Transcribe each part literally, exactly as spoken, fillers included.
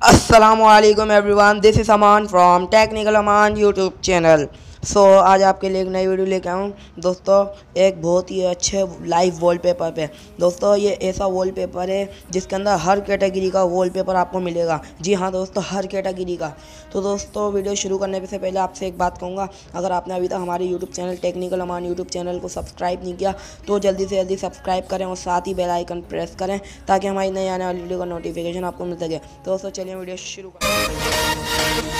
अस्सलामुअलैकुम everyone, this is Aman from technical Aman YouTube channel. So आज आपके लिए एक नई वीडियो लेके आऊँ दोस्तों, एक बहुत ही अच्छे लाइव वॉलपेपर पे। दोस्तों ये ऐसा वॉलपेपर है जिसके अंदर हर कैटेगरी का वॉलपेपर आपको मिलेगा। जी हाँ दोस्तों, हर कैटेगरी का। तो दोस्तों वीडियो शुरू करने से पहले आपसे एक बात कहूँगा, अगर आपने अभी तक हमारे YouTube channel technical Aman YouTube channel को सब्सक्राइब नहीं किया तो जल्दी से जल्दी सब्सक्राइब करें और साथ ही बेल आइकन प्रेस करें ताकि हमारी नई आने वाली वीडियो का नोटिफिकेशन आपको मिल सके। तो दोस्तों चलिए वीडियो शुरू करें।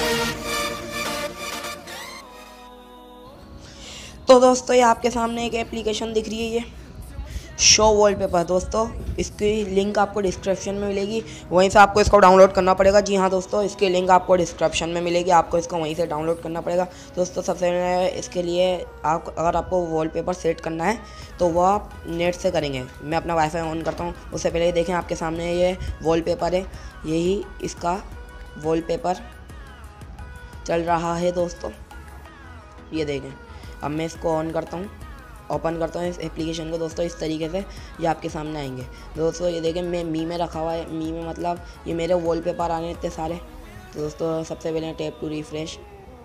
तो दोस्तों ये आपके सामने एक एप्लीकेशन दिख रही है, ये शो वॉलपेपर। दोस्तों इसकी लिंक आपको डिस्क्रिप्शन में मिलेगी, वहीं से आपको इसको डाउनलोड करना पड़ेगा। जी हाँ दोस्तों, इसकी लिंक आपको डिस्क्रिप्शन में मिलेगी, आपको इसको वहीं से डाउनलोड करना पड़ेगा। दोस्तों सबसे पहले इसके लिए आप अगर आपको वॉलपेपर सेट करना है तो वह आप नेट से करेंगे। मैं अपना वाईफाई ऑन करता हूँ, उससे पहले ये देखें आपके सामने ये वॉलपेपर है, यही इसका वॉलपेपर चल रहा है दोस्तों। ये देखें, अब मैं इसको ऑन करता हूँ, ओपन करता हूँ इस एप्लीकेशन को। दोस्तों इस तरीके से ये आपके सामने आएंगे। दोस्तों ये देखें, मैं मी में रखा हुआ है, मी में मतलब ये मेरे वॉलपेपर आने इतने सारे। तो दोस्तों सबसे पहले टैप टू रिफ्रेश।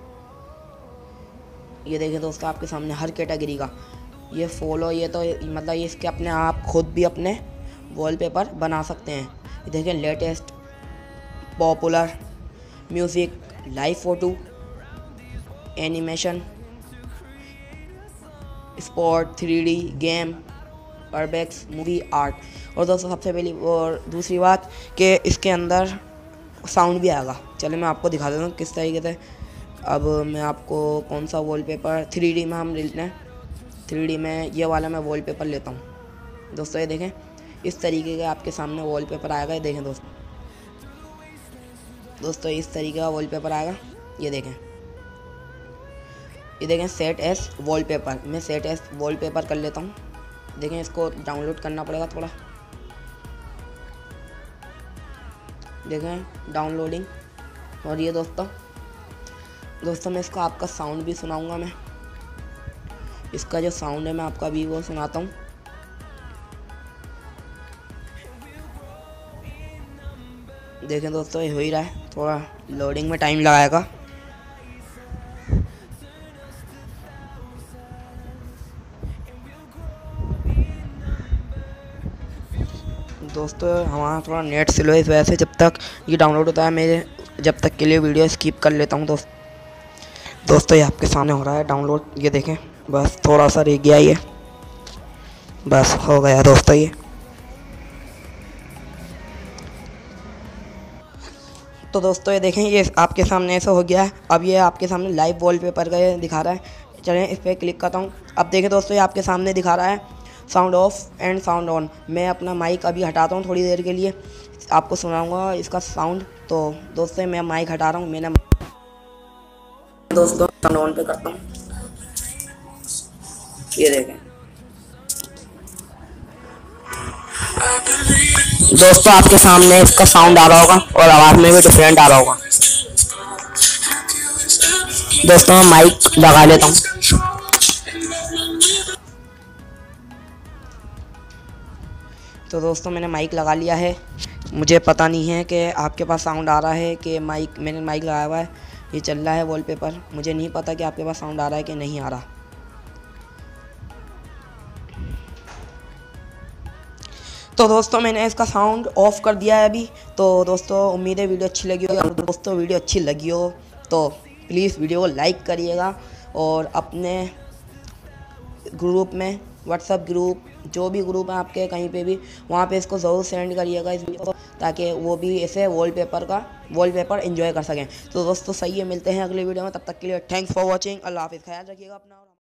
ये देखें दोस्तों आपके सामने हर कैटेगरी का ये फॉलो, ये तो मतलब ये इसके अपने आप खुद भी अपने वॉलपेपर बना सकते हैं। ये देखें, latest, popular, music, live photo, animation, sport, three D, game, परबैक्स, मूवी, आर्ट। और दोस्तों सबसे पहली और दूसरी बात कि इसके अंदर साउंड भी आएगा। चलिए मैं आपको दिखा देता हूँ किस तरीके से। अब मैं आपको कौन सा वॉलपेपर थ्री डी में हम लेते हैं, थ्री डी में ये वाला मैं वॉलपेपर लेता हूँ। दोस्तों ये देखें, इस तरीके का आपके सामने वॉलपेपर आएगा। ये देखें दोस्तों, दोस्तों इस तरीके का वॉलपेपर आएगा। ये देखें, ये देखें सेट एस वॉलपेपर। मैं सेट एस वॉलपेपर कर लेता हूँ। देखें इसको डाउनलोड करना पड़ेगा थोड़ा। देखें डाउनलोडिंग। और ये दोस्तों दोस्तों मैं इसका आपका साउंड भी सुनाऊंगा। मैं इसका जो साउंड है मैं आपका अभी वो सुनाता हूँ। देखें दोस्तों ये हो ही रहा है, थोड़ा लोडिंग में टाइम लगाएगा। दोस्तों हमारा थोड़ा नेट स्लो है, इस वजह से जब तक ये डाउनलोड होता है मैं जब तक के लिए वीडियो स्किप कर लेता हूँ। दोस्त दोस्तों ये आपके सामने हो रहा है डाउनलोड। ये देखें, बस थोड़ा सा रह गया, ये बस हो गया दोस्तों। ये तो दोस्तों ये देखें, ये आपके सामने ऐसा हो गया है। अब ये आपके सामने लाइव वॉलपेपर का ये दिखा रहा है। चलें इस पर क्लिक करता हूँ। अब देखें दोस्तों, ये आपके सामने दिखा रहा है sound off and sound on. मैं अपना माइक अभी हटाता हूँ थोड़ी देर के लिए, आपको सुनाऊंगा इसका साउंड। तो दोस्तों मैं माइक हटा रहा हूँ। मैंने दोस्तों साउंड ऑन पे करता हूँ। ये देखें दोस्तों आपके सामने इसका साउंड आ रहा होगा और आवाज़ में भी डिफरेंट आ रहा होगा। दोस्तों मैं माइक लगा लेता हूँ। तो दोस्तों मैंने माइक लगा लिया है। मुझे पता नहीं है कि आपके पास साउंड आ रहा है कि माइक, मैंने माइक लगाया हुआ है, ये चल रहा है वॉलपेपर। मुझे नहीं पता कि आपके पास साउंड आ रहा है कि नहीं आ रहा। तो दोस्तों मैंने इसका साउंड ऑफ कर दिया है अभी। तो दोस्तों उम्मीद है वीडियो अच्छी लगी हो। दोस्तों वीडियो अच्छी लगी हो तो प्लीज़ वीडियो को लाइक करिएगा और अपने ग्रुप में, व्हाट्सएप ग्रुप, जो भी ग्रुप है आपके कहीं पे भी, वहाँ पे इसको ज़रूर सेंड करिएगा इस वीडियो को, ताकि वो भी ऐसे वॉलपेपर का वॉलपेपर एंजॉय कर सकें। तो दोस्तों सही है, मिलते हैं अगले वीडियो में, तब तक के लिए थैंक्स फॉर वॉचिंग। अल्लाह हाफिज़, ख्याल रखिएगा अपना।